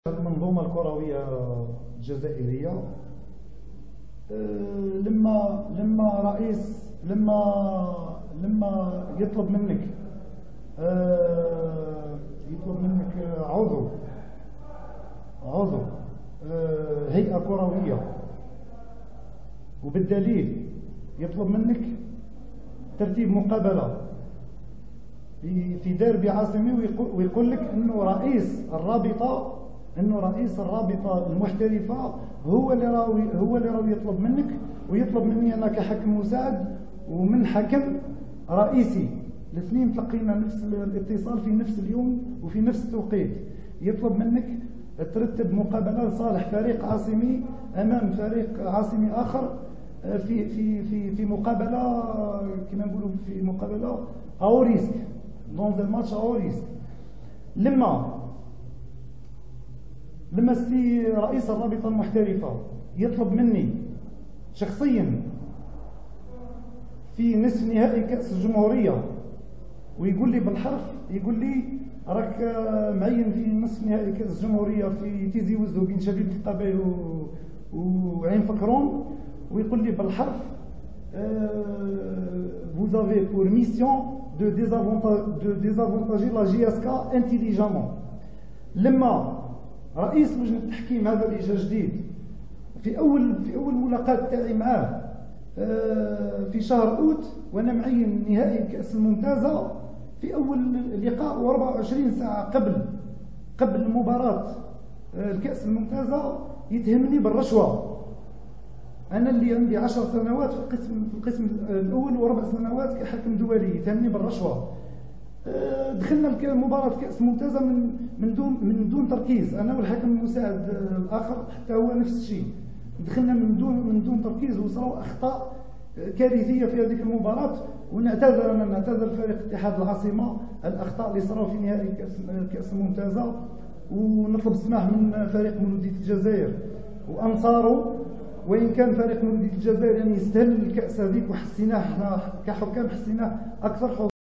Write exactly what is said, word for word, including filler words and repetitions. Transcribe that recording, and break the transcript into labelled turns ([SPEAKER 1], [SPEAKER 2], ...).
[SPEAKER 1] المنظومة الكروية الجزائرية لما لما رئيس لما لما يطلب منك يطلب منك عضو عضو هيئة كروية، وبالدليل يطلب منك ترتيب مقابلة في ديربي عاصمي، ويقول لك انه رئيس الرابطة انه رئيس الرابطه المحترفه هو اللي راوي هو اللي راوي يطلب منك ويطلب مني انا كحكم مساعد ومن حكم رئيسي. الاثنين تلقينا نفس الاتصال في نفس اليوم وفي نفس التوقيت. يطلب منك ترتب مقابله لصالح فريق عاصمي امام فريق عاصمي اخر في في في في مقابله كما نقولوا في مقابله او ريسك دون الماتش او ريسك. لما لما السي رئيس الرابطة المحترفة يطلب مني شخصيا في نصف نهائي كأس الجمهورية ويقول لي بالحرف، يقول لي راك معين في نصف نهائي كأس الجمهورية في تيزي وزو بين شبيبة القبائل وعين فكرون، ويقول لي بالحرف vous avez pour mission de désavantager la J S K intelligemment. لما رئيس لجنة التحكيم هذا اللي جا جديد في اول في اول ملاقاة تاعي معاه في شهر اوت وانا معين نهائي الكأس الممتازة في اول لقاء وأربعة وعشرين ساعة قبل قبل مباراة الكأس الممتازة يتهمني بالرشوة. انا اللي عندي عشر سنوات في القسم في القسم الاول واربع سنوات كحكم دولي يتهمني بالرشوة. دخلنا المباراة كأس ممتازة من من دون من دون تركيز، انا والحكم المساعد الاخر حتى هو نفس الشيء. دخلنا من دون من دون تركيز وصاروا اخطاء كارثية في هذيك المباراة، ونعتذر انا نعتذر فريق اتحاد العاصمة الاخطاء اللي صاروا في نهائي كأس كأس الممتازة، ونطلب السماح من فريق مولودية الجزائر وانصاره، وان كان فريق مولودية الجزائر يعني يستاهل الكأس هذيك وحسيناه احنا كحكام حسيناه اكثر حظوظ.